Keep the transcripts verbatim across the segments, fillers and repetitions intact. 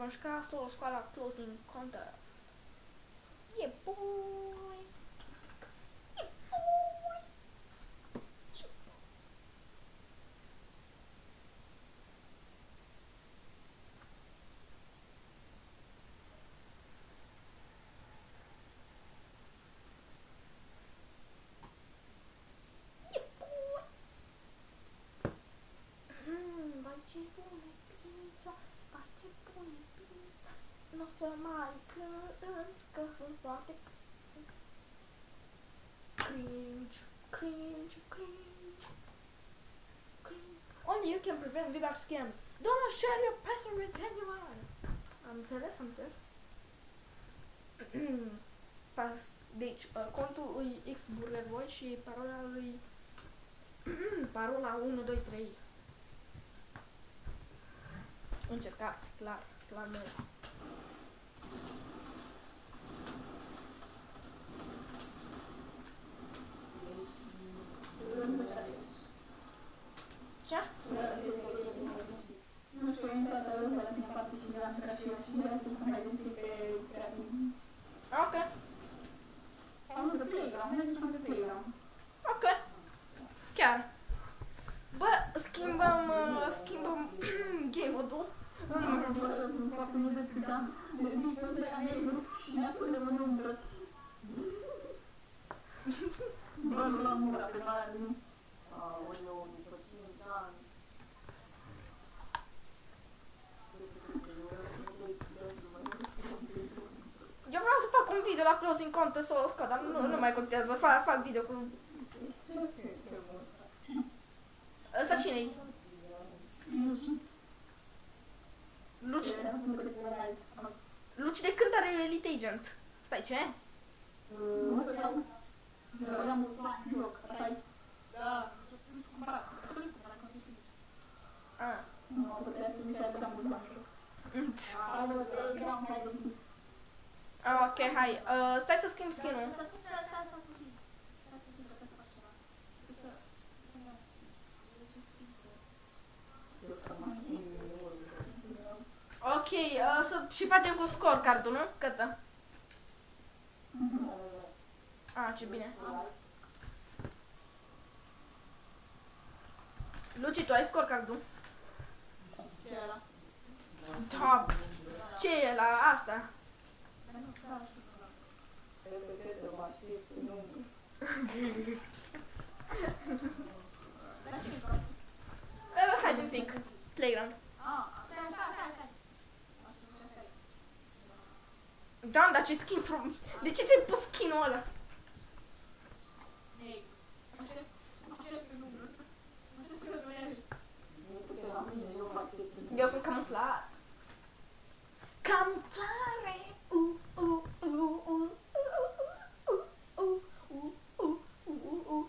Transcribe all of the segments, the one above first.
v-am jucat solo squad closing contest. Yeah, boy. Yeah, boy. Yeah, boy. Mm, vai ce bune pizza, vai ce bune pizza. Nu o să mai cânt, că sunt foarte cringe, cringe, cringe, cringe. Only you can prevent V BUCK scams. Do not share your password with anyone. Am înțeles, am înțeles. Pas, deci, uh, contul lui xburgerboy și parola lui parola unu doi trei. Încercați, clar, clar noi. Ce? Nu știu, în toată lumea la mine parte și la mine și eu și vreau să mă mai gândi pe creativ. Ok. Am de playground, nu zici de playground. Ok. Chiar. Bă, schimbăm, uh, schimbăm game mode-ul. Bă, sunt foarte nedățită. Vii pe de la mine și ne ascunde în umbră. Bă, nu l-am ura pe mare de mine. Aoleu, după cinci ani. Eu vreau să fac un video la closing contest solo squad, dar nu, nu mai contează, fac, fac video cu... Ăsta cine-i? Luci... Luci de când are Elite Agent? Stai, ce? Nu te dau. Vreau mult bani, loc, stai. Da, nu știu cumpărat. Nu știu cumpărat, că nu știu. Ah. Nu, putea să zici că am mulți bani. Am văzut că am mai gândit. Ah, ok, hai. Uh, stai să schimb skin-ul. Stai, stai, stai, stai puțin. Stai puțin, că trebuie să fac ceva. Trebuie să... Trebuie să-mi iau skin. Deci în skin să... Eu să mă schimb. Ok, uh, să și facem cu scorecard-ul, nu? Cătă. Ah, ce bine. Luci, tu ai scorecard-ul? Ce e ăla? Da. Ce e la asta? Dar nu, da, nu știu ăla. Repete, mă aștept, nu. Dar cine joacă? Uh, hide and seek. Playground. Ah, stai, stai, stai, stai. Doamne, dar ce skin frum... De ce ți-ai pus skin-ul ăla? Ei, încep, încep pe număr. Încep pe număr. Nu putea la mine, eu mă aștept. Eu sunt camuflat. Camuflare! Uh, uh, uh, uh, uh, uh, uh, uh, uh, uh.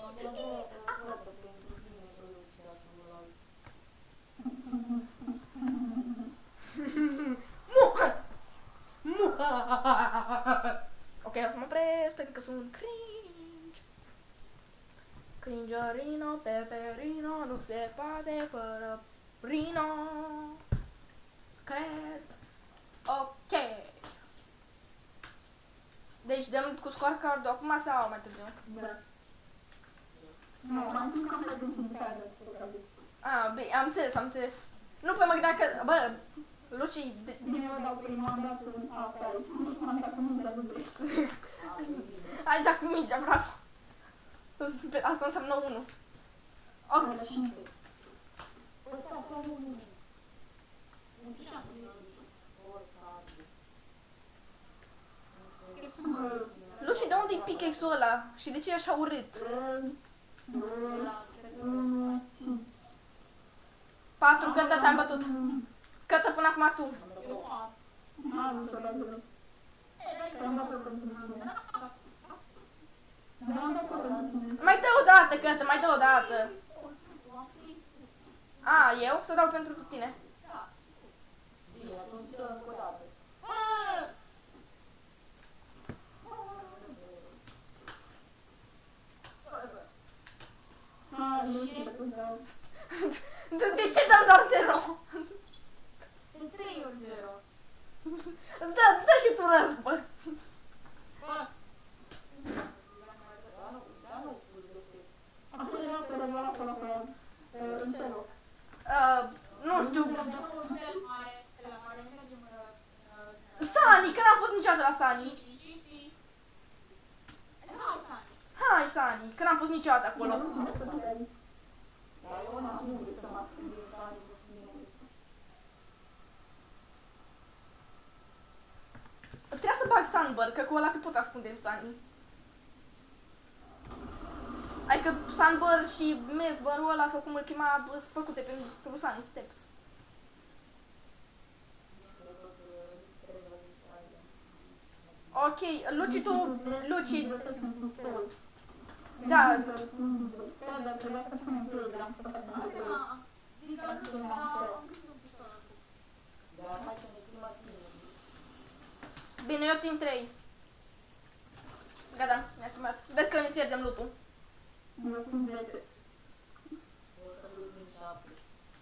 Ok, o să mă opresc pentru că sunt cringe. Cringerino, peperino, nu se poate fără Rino. Cred. Ok. Deci dăm cu scorecard-ul acum sau mai târziu? Da. Nu, am zis că am mai gândit pe alea să fac. Ah, bine, am înțeles, am înțeles. Nu, pe mă gândeam că, bă, Luci, de... Bine, eu dau prima, am dat în asta, am dat cu mingea de bresc. Ai dat cu mingea, bravo. Asta înseamnă unu. Ok. Ăla și nu. Ăsta sau unul. Un șanse. Luci, de unde-i pickaxe-ul ăla? Și de ce e așa urât? Patru, Cătă, te-am bătut. Cătă, până acum tu. Am înțeles. Am dat pentru mine. Am dat pentru mine. Mai dă o dată, Cătă, mai dă o dată. A, eu? Să dau pentru tine. Bine, atunci dă încă o dată. Ah, nu știu cum dau. De ce dăm doar zero? De trei ori zero. acolo. Dar eu n-am unde să mă ascund din Sani, să spun ăsta. Trebuie să bag Sunbird, că cu ăla te poți ascunde în Sunny. Adică Sunbird și Mesbird-ul ăla, sau cum îl chema, sunt făcute pentru Sunny Steps. Ok, Luci, tu, Luci, da, Dar trebuia să punem program să facem asta. Din cazul ăsta am găsit un pistol. Dar hai să ne schimbăm timp. bine, eu timp trei. Gata, mi-a schimbat. Vezi că ne pierdem loot-ul. Eu cum vreți. O să duc din șapte.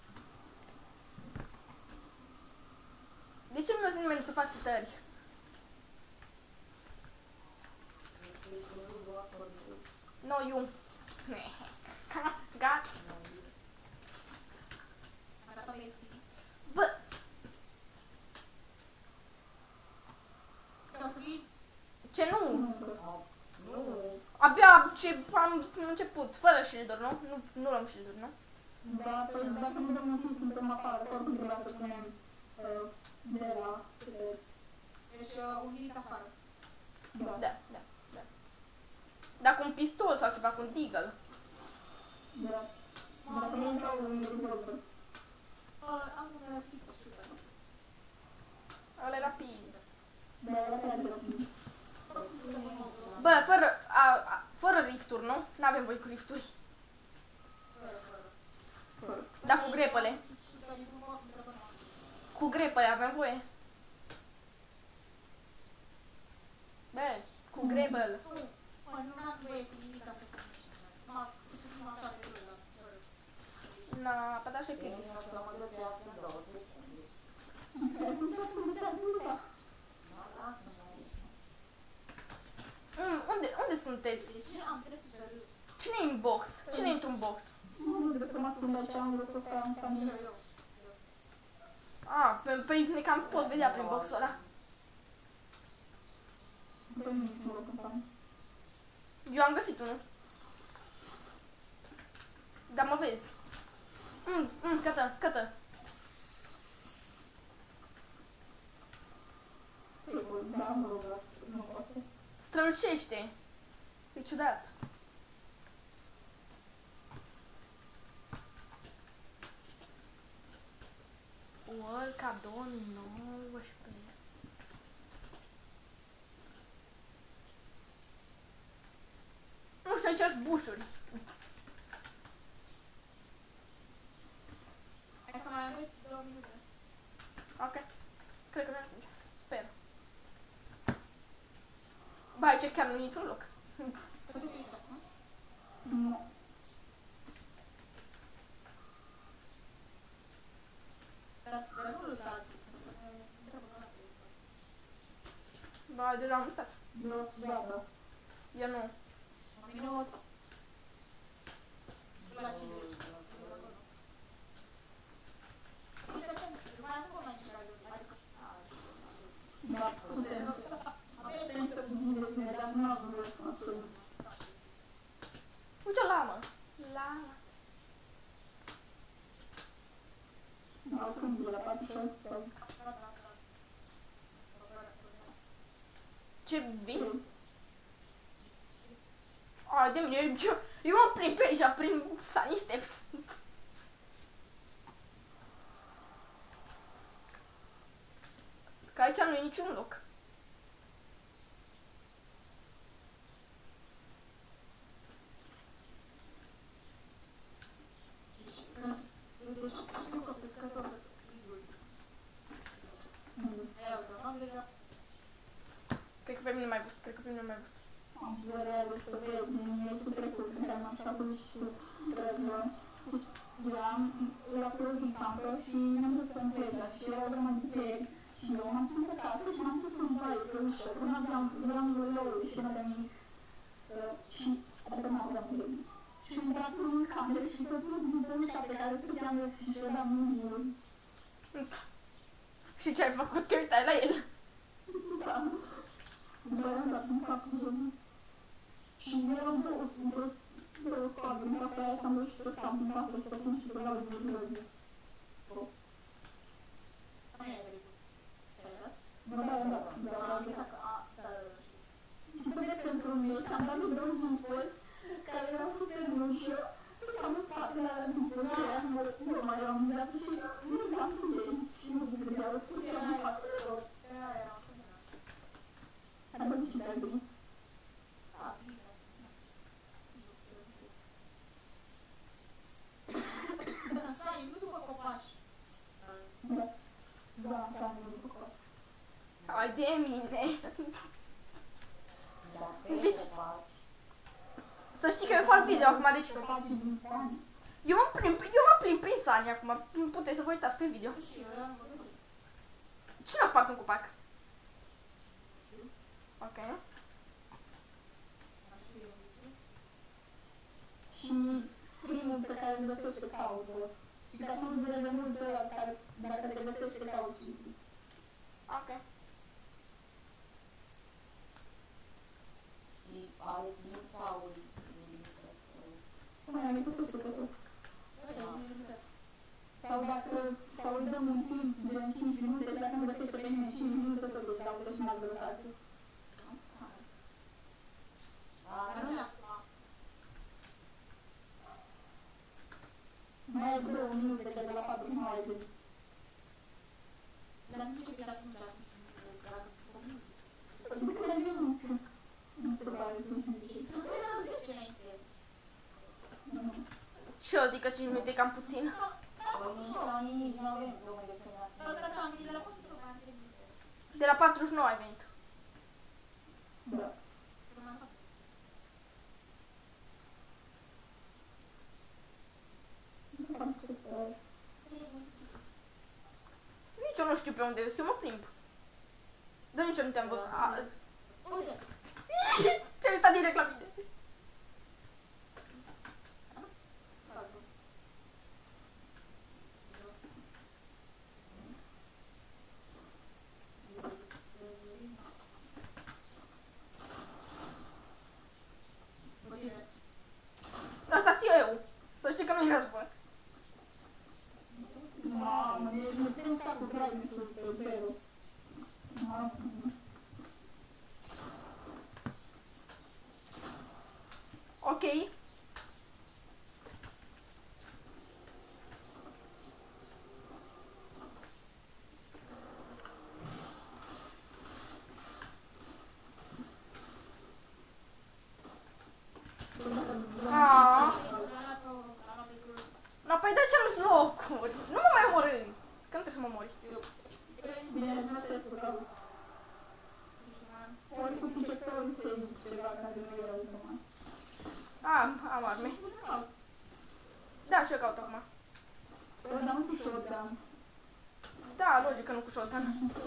De ce nu mi-a nimeni să faci setări? Deci nu duc doar fără. No, eu. Gata. Gata, băieții. Bă, O să vii? ce nu? Nu. Abia ce am început, fără shield-uri, nu? Nu, nu luăm shield-uri, nu? Da, păi dacă nu dăm un timp, suntem afară, oricum trebuia să punem de la... Deci uh, un hit afară. Da. Da, da, da. Dacă un pistol sau ceva cu un deagle. Da. Dacă nu intrau în revolver. Uh, am un uh, six shooter. Ăla era fi. Da, era pe altele. Bă, fără, a, a, fără rifturi, nu? N-avem voie cu rifturi. Dar cu grepele. Cu grepele avem voie. Bă, cu grepele. Mă, nu am voie cu nimic ca să fac. M-a făcut prima cea de râd, dar... Na, pe da și plictis. Să mă găsească în două secunde. Cum să spun de atâta? Mm, unde, unde sunteți? De ce am trecut pe râd? Cine e în box? Cine e într-un box? Nu, de că mă ascund aici, am lucrul ăsta în Eu, familie. eu. Ah, pe, pe ne cam poți vedea prin boxul ăla. Băi, nu niciun loc în familie. Eu am găsit unul. Dar mă vezi. Mm, mm, cătă, cătă. Sigur, da, nu vreau să nu poate. Strălucește. E ciudat. Orca două mii nouăsprezece. Nu știu, aici sunt bușuri. Hai că mai aveți două minute. Ok. Cred că mi-ajunge. Sper. Ba, aici chiar nu e niciun loc. Tu nu ești ascuns? Nu. Dar, dar nu lăsați. Să nu întrebă alții. Ba, deja am stat. Eu sunt gata. Eu nu. Am minut. La cincizeci. Adică atenție, mai nu mai încercați. Adică... Da, putem. Putem să zic de tine, dar nu am vrut să mă sun. Uite o lamă. Lama. Acum, de la patruzeci și opt sau... Ce vin? Ai de mine, eu, eu mă prin pe aici, prin Sunny Steps. Că aici nu e niciun loc. Deci, știu că pe că tot să... Ia uite, am deja... Cred că pe mine mai văzut, cred că pe mine mai văzut. Am vrea să văd din meciul trecut, în care m-am făcut și cu Răzvan. Eram la plus din campus și ne-am dus în pleza și erau de mai plec și eu m-am sunt acasă și m-am dus în baie pe ușă, că nu aveam, eram louri și nu aveam nimic. Și, adică nu aveam nimic. Și am intrat în cameră și s-a pus din pe ușa pe care stăteam eu și și-o dam mâinile. Și ce ai făcut? Te uitai la el. Da. După aia am dat în capul meu. Și erau două, două scoate în casa aia și am reușit să stau în casă și să țin și să dau din grăzi. Aia e dreptul. Ai dat? Bă, da, da, da, Am da, uitat da. că... A, da, da, da, știu. Și să vezi că într-un meci am dat de două bufăți care erau super buni și eu stăteam în spatele alea bufății aia, mă mai eram amuzat și mergeam cu ei și nu gândeau, toți eram în spatele lor. Aia era un fel de naș. Am băut și te-ai bine. A, bine. Eu nu știu. Da, Sani, nu după copaci. Da. Da, s-a venit cu copaci. Hai de mine! Dar pe Deci- copaci. Să știi că eu fac video acum, deci Copacii din Sani. eu mă plimb, eu mă plimb prin Sani acum, puteți să vă uitați pe video. Și eu am văzut. Cine a spart un copac? Ok. Am ce eu zic. Și primul pe care îl găsește caută. Și ca să nu dureze mult pe ăla care, dacă te găsește cauți. Ok. Și are timp sau... Mai ne găsește pe toți. Uite, am limitat. Sau dacă, sau îi dăm un timp, gen cinci minute, și dacă nu găsește pe nimeni cinci minute, tot îl caută și în altă locație. Dar nu e acum. Mai ai două minute, că de la patruzeci și nouă ai venit. Dar nu ce bine acum ce am cinci minute. Dacă o minute. De când ai venit? Nu se pare cinci minute. Trebuie la zece înainte. Și eu zic că cinci minute e cam puțin. Păi nici noi nici nu avem vreo de femească. Dacă am venit la patru, mai am venit. De la patruzeci și nouă ai venit. Da. Nu se pare că stă. Nici eu nu știu pe unde ești, eu mă plimb. Dar nici eu nu te-am văzut. A, Uite, te-ai uitat direct la mine. fac-o. Bătine. Asta sunt eu. Să știi că nu-i război. Mamă, deci nu trebuie să fac cu brightness-ul pe zero. Mamă. Ok. Ah. No, păi de ce nu-s locuri? Nu mă mai omorâ. Că nu trebuie să mă mori. Bine, nu se spune. Ori cu picățorul ți-ai ceva care nu e automat. Am, am arme. Da, și eu caut acum. Ori dau cu shotgun. Da, logic că nu cu shotgun.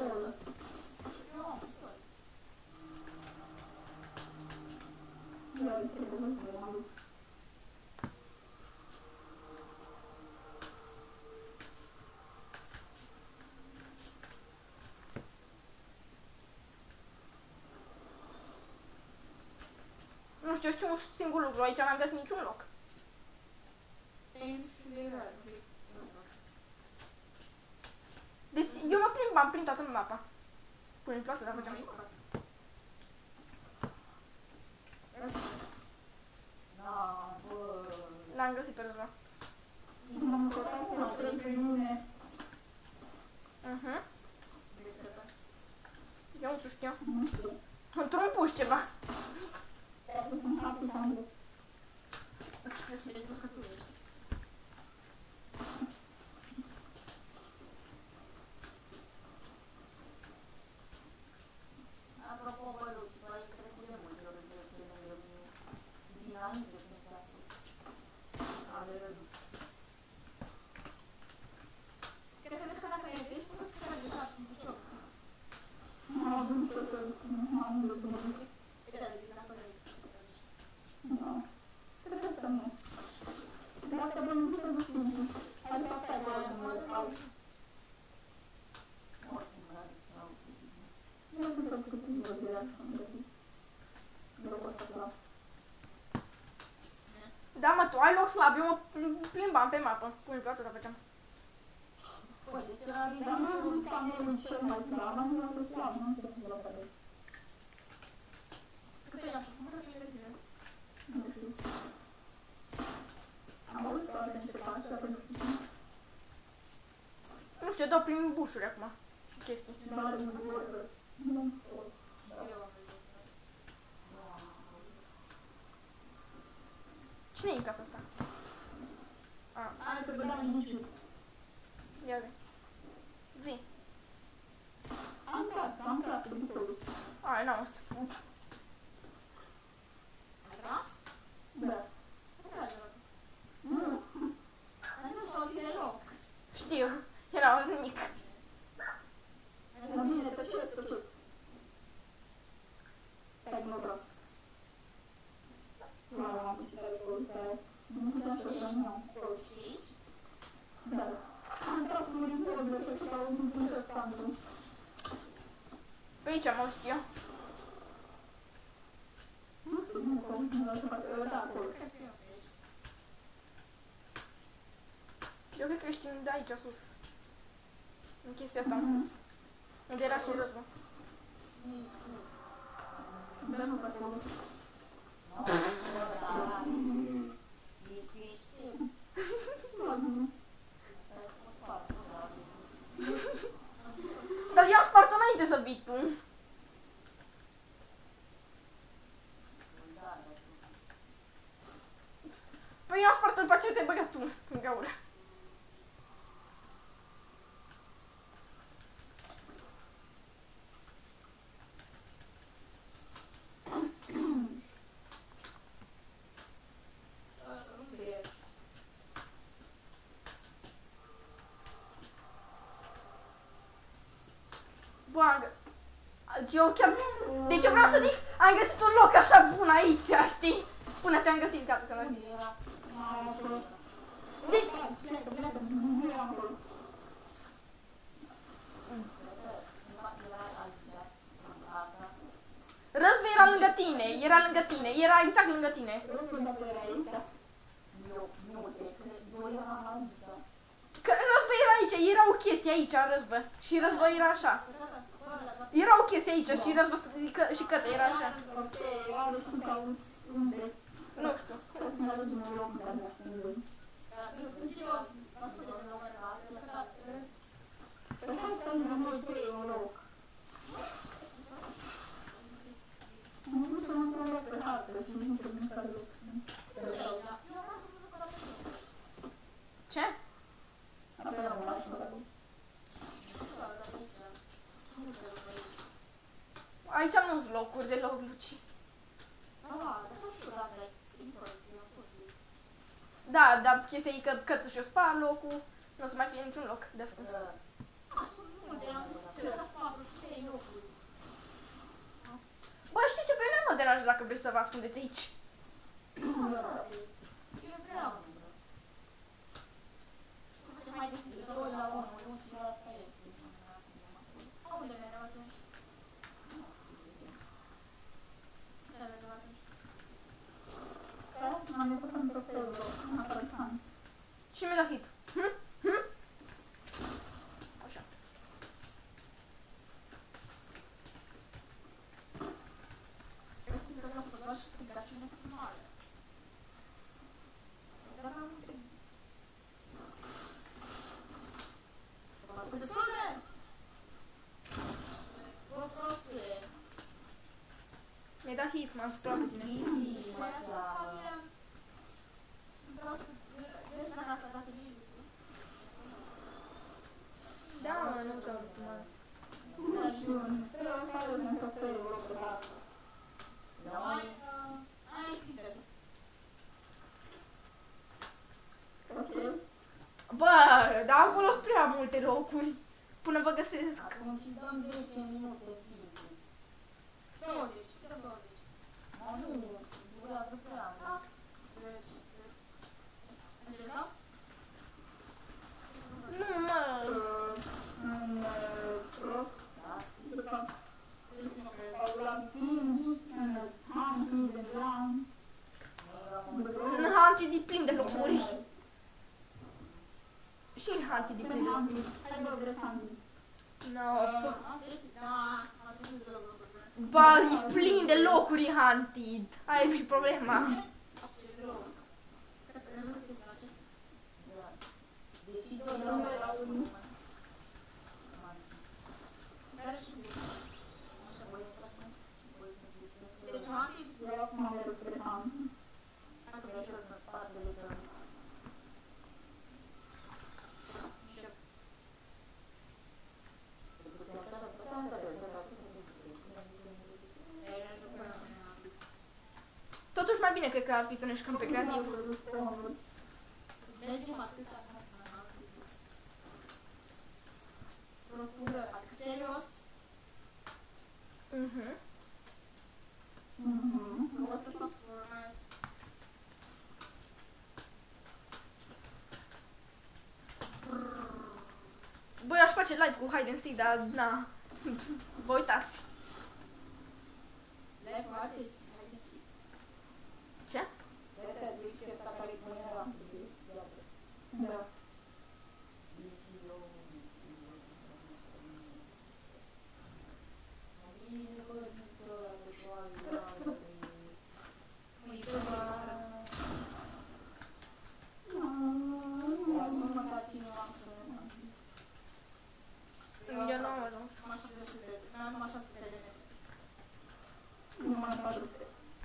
Ori trebuie să mă duc. Nu știu, știu un singur lucru. Aici n-am găsit niciun loc. Deci eu mă plimbam prin toată mapa. Până în toată, dar făceam. Da, bă... L-am găsit pe Răzvan. M-am căutat cu trei pe mine. Mhm. Eu nu știu. Nu știu. Într-un puș ceva. Am pus ambul. Apropo, bă, Luci, tu ai trecut de multe ori de pe lângă mine. Dinainte să înceapă. Ale răzut. Cred că dacă ai vezi, poți să te tragi de cap în picior. Am avut niciodată. Nu am unde să mă duc. E da, zic, dacă vrei. Nu. Cred că nu. Dacă vă nu să duc timpul. Hai să stai pe urmă. Oricum, la despre Nu știu că cât timp vă am găsit. Locul ăsta slab. Da, mă, tu ai loc slab, eu mă plimbam pe mapă. Pune pe atâta făceam. Păi, deci era Dar Riza nu și sunt familii cel mai slab, am luat slab, nu știu cum l-a făcut. Cât i-am făcut, mă lângă tine. Nu știu. Am avut să arde niște pași, dar nu știu. Nu știu, dau prin bușuri acum. Și chestii. Dar nu vorbă. Nu pot. Eu am văzut. Cine e în casa asta? A, Hai că vedeam indiciul. ia de. Zi. Am tras, am tras cu pistolul. Ai, n-am asta. Ai tras? Da. Nu trage la Nu. Dar nu s-au ține loc. Știu, eu n-am auzit nimic. La mine, tăceți, tăceți. Hai că nu tras. Nu am apucat să o stai. Nu puteam să o nu. Și aici? Da. Am tras cu revolver pe sau un punct standul. Pe aici am auzit eu. Nu știu, nu cum, nu știu, da, acolo. Cred că eu pe aici. Eu cred că ești de aici sus. În chestia asta. Mhm. Unde era și răzbă. Da, nu pe acolo. Ești, ești. Dar i-am spart înainte să vii tu. Păi i-am spart după ce te-ai băgat tu în gaură. Unde e? Bă, am gă... Eu chiar... Deci eu vreau să zic, am găsit un loc așa bun aici, știi? Până te-am găsit, gata, ți-am dat. Deci... Pleacă, pleacă, nu eram acolo. Răzve era lângă tine, era lângă tine, era exact lângă tine. Răzbă dacă era aici. Eu, nu, de că eu eram aici. Că Răzvă era aici, era o chestie aici, Răzvă. Și Răzvă era așa. Era o chestie aici și Răzvă că- și Cătă era așa. Ok, oare știu că auzi unde? Nu știu. Să ne alegem un loc în care ne ascundem. Eu ce mă spune de la mare la altă, la care rest. Păi hai să ne noi trei un loc. Nu vreau să mă un loc pe hartă și nu știu în care loc. Eu vreau să mă duc o dată în sus. Ce? Apoi am luat și mă duc. Aici nu sunt locuri deloc, Luci. Da, dar chestia e că Cătă și-o spar locul, nu o să mai fie niciun loc de ascuns. Bă, știi ce? Pe mine nu mă deranjează dacă vreți să vă ascundeți aici. Eu vreau să facem mai deschis. Doi la unu, nu ce asta este. Unde mereu atunci? Unde mereu atunci? M-am făcut în tot felul loc, în aparțan. Și mi-a dat hit. Hm? Hm? Așa. Eu sunt doar la fotbal și sunt gaci naționale. Dar am multe... Scuze, scuze! Bă, prostule! Mi-ai dat hit, m-am sprat pe tine. Bibi, mața. Vreau să... Vezi dacă a dat bine. Da, mă, nu te-am vrut, mă. Nu știu, pero care în tot felul loc pe hartă. Ai... Ai Peter. Ok? Bă, dar acolo sunt prea multe locuri. Până vă găsesc. Atunci dăm zece minute, Bibi. douăzeci. Dăm douăzeci. Dar nu, durează prea mult. zece. Încercăm? Nu, mă. În rost, de fapt, Vrei să mă crezi? au luat timp, în Hunty, de Ram, În Hunted e Hunting. Hai bă, vreți Hunting. No. Ok, da, am zis să locul. Ba, e plin de locuri în Hunted. Aia e și problema. Absolut loc. Cred că nu ți-ți place. Da. Deci Eu doi nu nu vreau erau un- Dar și bine. Așa, voi intrați, voi sunteți. Deci, Hunted, Eu acum am vrut spre Hunting. dacă Cred că sunt spatele tău. Totuși mai bine cred că ar fi să ne jucăm pe creativ. mergem atâta. Procură, adică serios, Mhm. Mhm. what the fuck, Fortnite. Băi, aș face live cu hide and seek, dar na. Vă uitați. Live cu artists, haideți. Ce? Asta e chestia asta care îi punea la Da. Deci eu... Bine, bă, dică, de soare, Măi, bă, să Nu, măcar cineva să Eu nu am ajuns. am așa de sute, mi-am numai șase sute de metri. nu mai patru sute.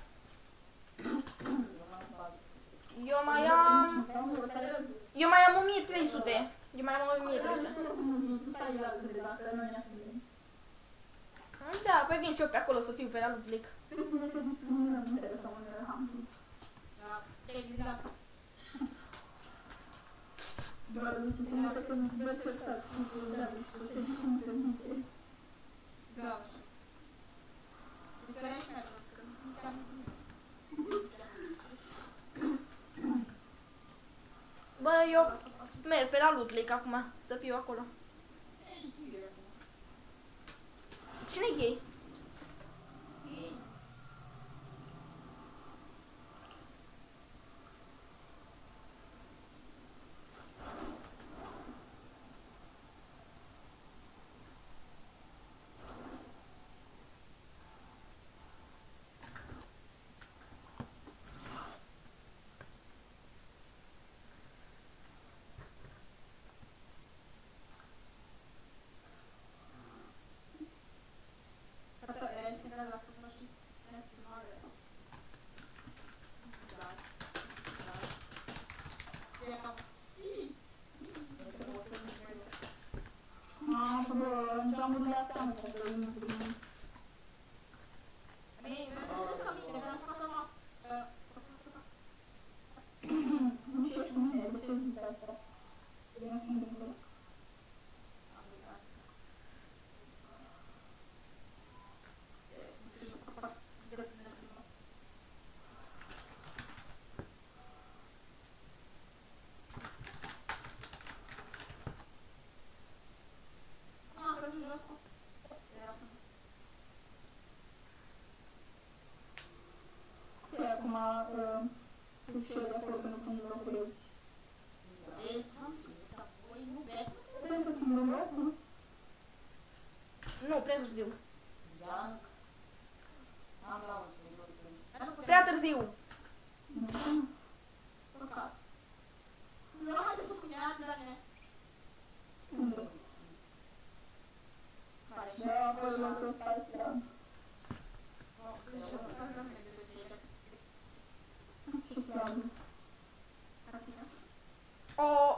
Eu mai am... Eu mai am o mie trei sute. Eu mai am o mie trei sute. Tu stai la de dacă nu ia să vedem. Da, păi vin și eu pe acolo să fiu pe la Ludlic. Pe tine te discriminăm, nu interesă unele Hunting. Da, exact. Doar zice, să mă că nu vă certați cu Gabi și cu Sezi, cum se zice. Da, nu știu. De care aș mai vreau că nu știam. Bă, eu merg pe la Ludlic acum, să fiu acolo. Ei, eu. Cine-i gay? Ei. Tata, este care la făcut, știi? Este mare. Da. Da. Ce am? Ah, bă, în geamurile astea nu pot să intru. Ei, vedeți ca mine, vreau să fac la noastră. Nu știu cum e, de ce zici asta? Eu sunt din curs. E acum, uh, zici și eu de acolo că nu sunt în locul eu. Trebuie să fii în loc, nu? Nu, prea târziu. Jan? Am la un Prea târziu. Nu. Păcat. Nu, haideți să cu mine, haideți la mine. Unde? Care și Da, apoi locul ăsta, da. la mine de să fie ce. Ce slabă. La tine. Oh,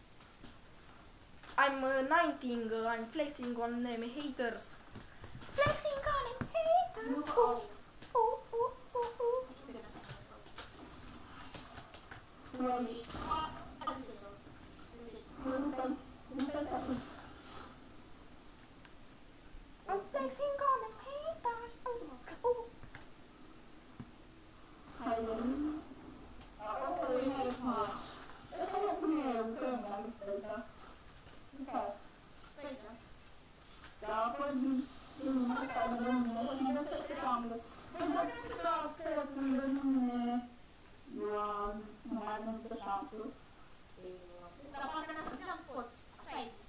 I'm uh, nineteen, uh, I'm flexing on them haters. Flexing on them haters. Nu Uh, au. uh, uh, uh, uh. Nu știu câte ne-a spus. Tu ești. Haideți să iau. Haideți să iau. Eu nu faci. Nu faci atât. I'm flexing on them haters. Uh, uh. Hai, Lili. Acolo e mai frumos. Ăsta mă pune eu, că nu m-am zis aici. Nu fac. Să aici. Da, apoi din din asta de lumine, o să găsește camele. Bă, dacă ți să să sunt de lumine, eu nu mai avem nicio șansă. Dar parcă ne-a spus că poți. Așa ai zis.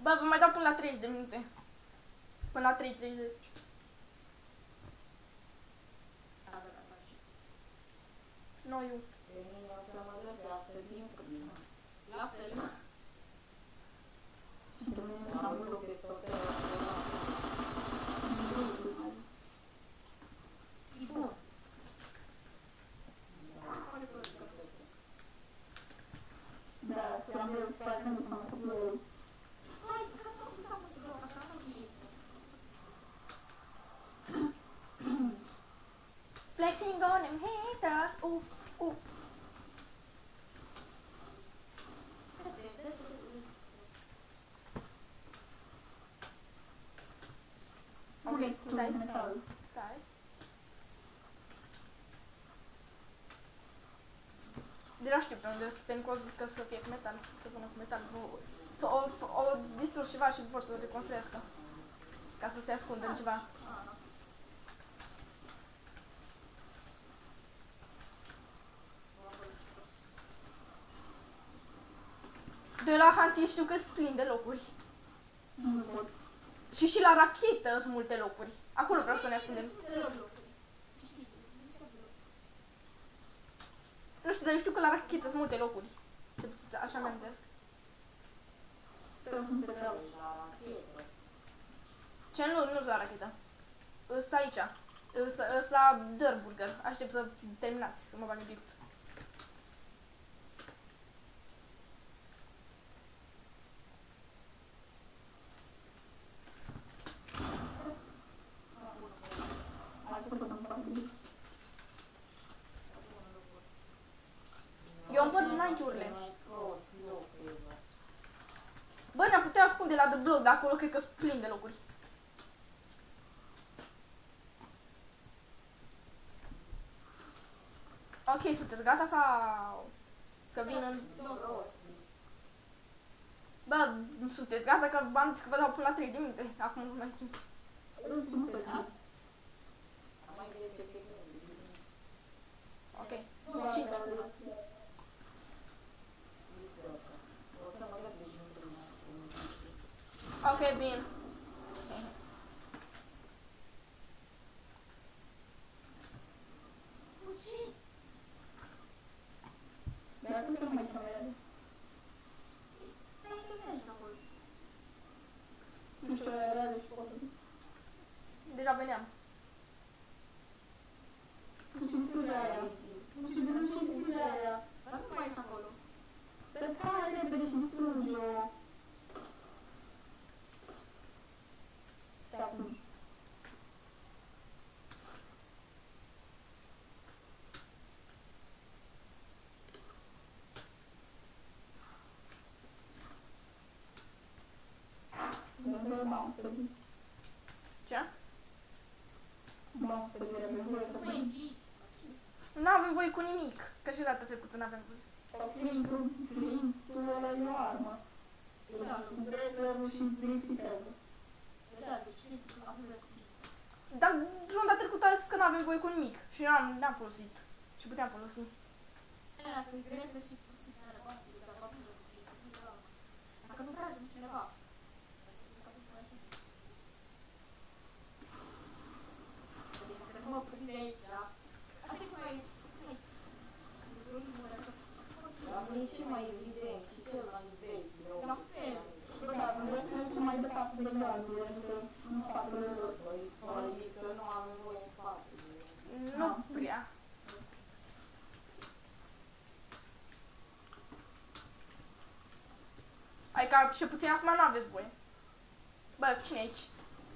Bă, vă mai dau până la treizeci de minute. Până la trei treizeci. Da, da, da, faci. Nu, eu. Pe mine o să mă găsească din prima. La fel. Și pe mine Am am văzut vrut pe stotele ăla. E bun. Pare că îl găsesc. Da, și am vrut să fac când am făcut. Hai, să scăpăm să stau cu două, așa nu e. Flexing on them haters. Uf, uf. Ok, stai. Metal. Stai. Deja știu pe unde sunt, pentru că o zis că să fie cu metal, să pună cu metal. Să o, o distrus ceva și vor să o reconstruiască. Ca să se ascundă în ceva. De la Hunty știu că sunt plin de locuri. Nu pot. Și și la rachetă sunt multe locuri. Acolo vreau să ne ascundem. Nu știu, dar eu știu că la rachetă sunt multe locuri. Așa mi-am amintesc. Eu sunt pe treabă. La rachetă. Ce nu, nu sunt la rachetă. Sunt aici. Sunt la Dörburger. Aștept să terminați, să mă bag în lift. Ai făcut un pac. Eu îmi văd night-urile. Mai prost, locul. Bă, ne-am putea ascunde la The Block, dar acolo cred că sunt plin de locuri. Ok, sunteți gata sau... Că vin în... Bă, sunteți gata că v-am zis că vă dau până la trei de minute. Acum nu mai timp. Nu pe cap. Am mai bine ce fie. Ok. Și O să mă găsesc și în prima. Ok, bine. Dar cât mai cam nu știu, era de și pot să... Deja veneam. Nu știu distruge aia. Nu știu de nu știu distruge aia. Dar nu mai sunt acolo. Pe țară repede și distruge-o. Și acum. Bounce, Ce? bounce, Băi, N-avem voie cu nimic. Că și data trecută n-avem voie. Flintul, flintul ăla e o armă. Breaker-ul și driftitel-ul. da, deci pentru că avem cu tine. Dar runda trecută a zis că n-avem voie cu nimic. Și n-am, n-am folosit. Și puteam folosi. Dacă e greu și posibil are bani, dar bani nu cu tine. Dacă nu tragem cineva. Deci dacă mă prinde aici, asta e ce mai... Dar nu e ce mai evident și cel mai vechi. La fel. Da, vreau să mergem mai departe de gardul, adică în spatele lor. Păi, păi, zis că nu avem voie în spate. Nu prea. Adică și puțin acum n-aveți voie. Bă, cine e aici?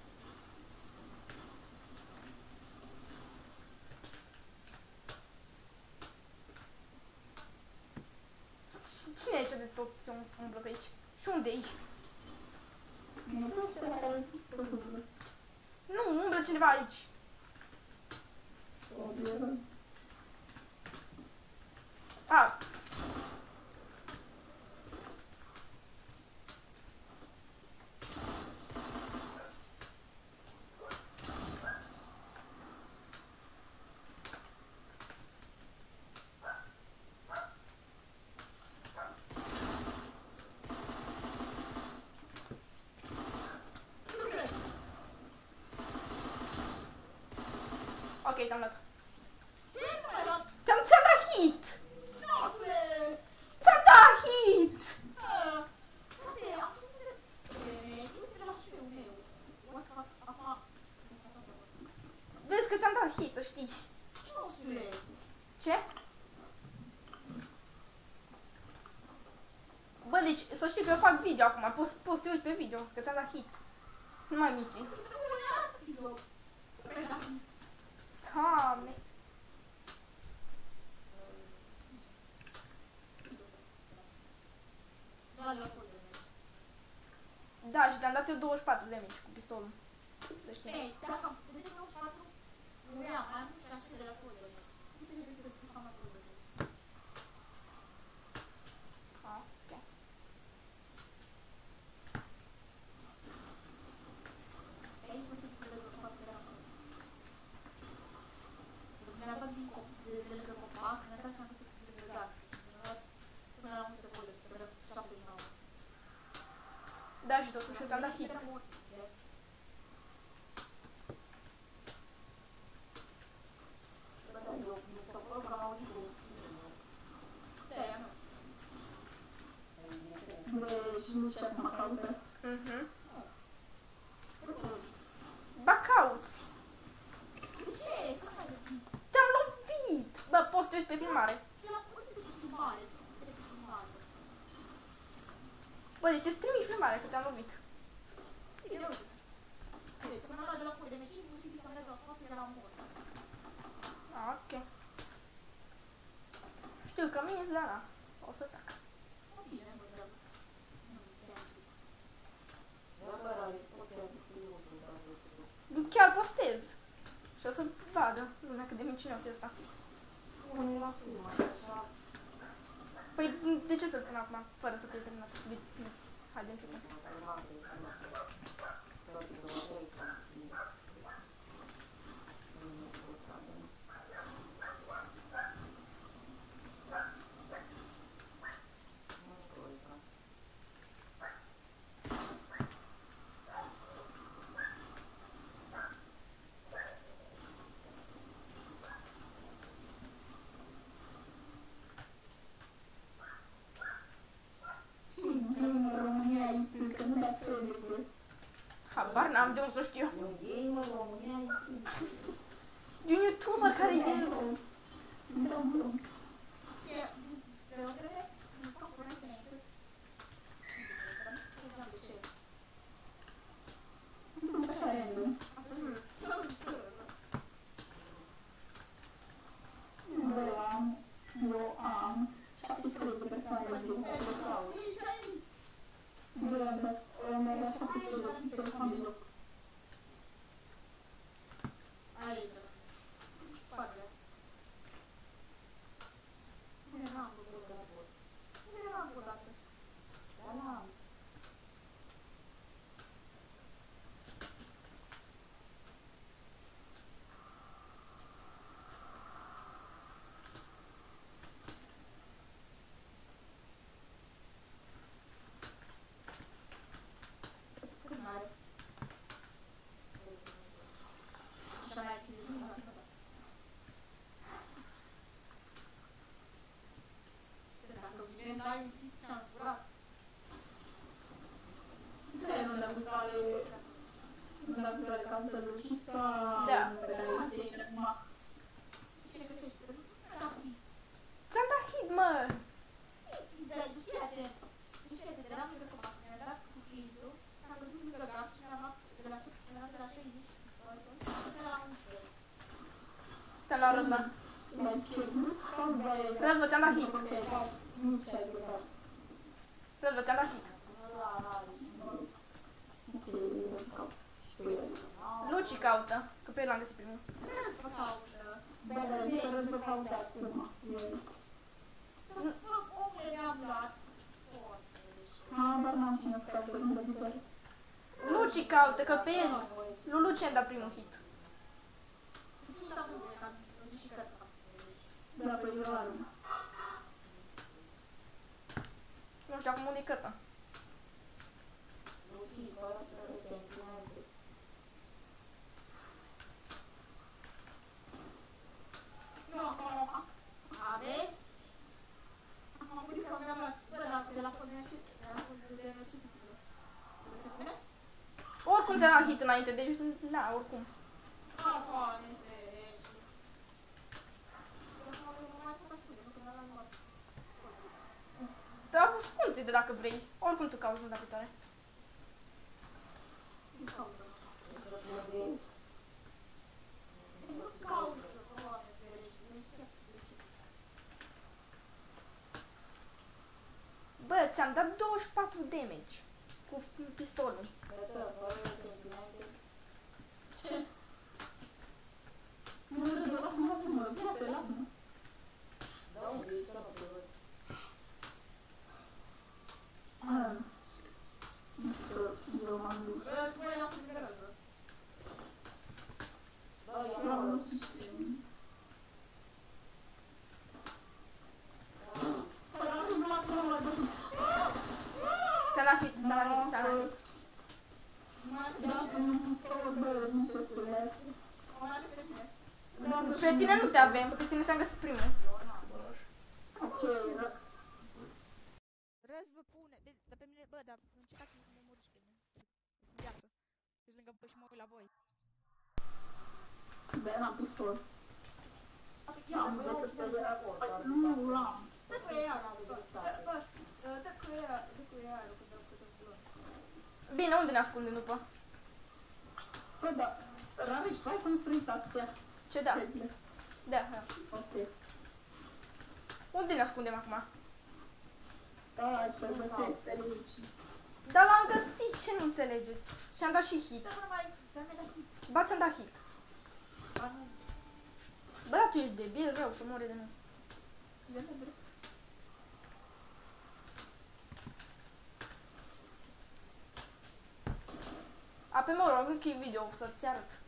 Cine e aici de tot se umblă pe aici? Și unde e? Nu știu dacă are făcut-o. Nu, umblă cineva aici. O bieră. A. Ok, te-am dat. Ce nu mai luat? Te-am ți-am dat hit! Nu se... Ți-am dat hit! Frate, am spus de... Uite la și eu meu. What the fuck? Acum... Să fac eu. Vezi că ți-am dat hit, să știi. Ce nu spune? Ce? Bă, deci, să știi că eu fac video acum, poți, poți să te uiți pe video, că ți-am dat hit. Nu mai mici. Doamne. Da, și ți-am dat eu douăzeci și patru de mici cu pistolul. Să știi. Ei, dacă de ce nouăzeci și patru nu ia, mai am și așa de la fotbal. Nu te trebuie că să fac fotbal. Ah, ok. Ei, nu se să vedem fac de la fotbal. Mi-a dat din cop, de lângă copac, mi-a dat și am văzut de legat. Mi-a dat până la multe boli, pe la șaptezeci și nouă. Da, și totuși eu ți-am dat hit. Nu știu acum caută. Mhm. Ba cauți. De ce? Cât mai lovit? Te-am lovit. Bă, poți să te uiți pe filmare. Eu l-am făcut de filmare. De filmare. Bă, de ce îți trimit filmare că te-am lovit? Uite, uite. Uite, să mă luat de la foi de meci, nu simți să merg la spate de la mor. Ah, ok. Știu că mie-ți la ăla. O să tac. Bine, mă, dragă. Nu mi se aminte. Chiar postez. Și o să vadă lumea cât de mincinos e ăsta. Păi, de ce să-l pun acum, fără să te-ai terminat? Haideți să te. Habar n-am de unde să știu. E un youtuber care e din... Eu am șaptesprezece persoane de timp. Durante o șaptesprezece persoane de loc. Aici. Spatele. Nu eram cu odată. Nu eram cu odată. Da, da. Da. Ți-am dat hit, mă! Te-am luat Răzvan. Răzvan, ți-am dat hit. Răzvan, ți-am dat hit. Luci caută, că pe el l-am găsit primul. Da, da, trebuie să caut acum. Habar n-am cine să caute învățitor. Luci caută, că pe el, lui Luci am dat primul hit. Da, pe Ioana. Nu știu acum unde-i cătă. oricum ți-a dat hit înainte, deci, na, oricum. Ah, doamne, deci. Nu mai pot spune, nu că n-am luat. Dar ascunde de dacă vrei. Oricum tu cauți dacă tare. Nu cauză. Mă Nu cauză, doamne, fericită. Nu știu de ce. Bă, ți-am dat douăzeci și patru damage. Cu pistolul. Ce? Nu mă râză, lasă-mă, lasă-mă, aproape, lasă-mă. Da, unde ești ăla pe văd? Ah. Nu știu, eu m-am dus. Bă, băi, am fost grăză. Da, e Eu am acolo. dus sistem. Păi, nu m-a pus la bătut. Ți-a dat hit, ți-a dat hit, ți-a dat hit. Da, nu stau, bă, nu știu ce le. Pe tine nu te avem, pe tine te-am găsit primul. Ok, Răz vă pune, bine, dar pe mine, bă, dar încercați să mă omoriți pe mine. Sunt în viață. Deci lângă bă și mă uit la voi. bă, n-am pistol. Ia, Am bă, decât pe ea. Nu l-am. dă cu ea, bă, bă, dă cu ea, dă cu ea, că dă cu dă Bine, unde ne ascundem după? Bă, da, Rareș, tu ai construit astea. Ce da? Da, da. Ok. Unde ne ascundem acum? Da, să găsești aici. Dar l-am găsit, ce nu înțelegeți? Și-am dat și hit. Dă nu mai, dă mi-a dat hit. Ba, ți-am dat hit. Ba nu, Bă, dar tu ești debil rău să mori de mine. dă mi-a dat. A, pe mă rog, închei video să-ți arăt.